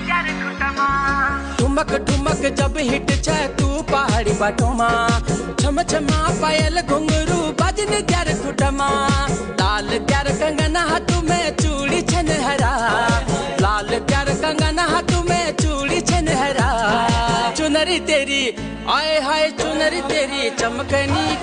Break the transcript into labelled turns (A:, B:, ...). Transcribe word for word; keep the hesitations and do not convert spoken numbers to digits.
A: ठुमक ठुमक जब हिट छ तू पहाड़ी बाटोमा, छम छमा पायल घुंघरू बजन त्यार खुटमा। लाल प्यार कंगना हाथ में चूड़ी छन हरा, लाल प्यार कंगना हाथ में चूड़ी छन हरा। चुनरी तेरी आए हाय चुनरी तेरी चमकनी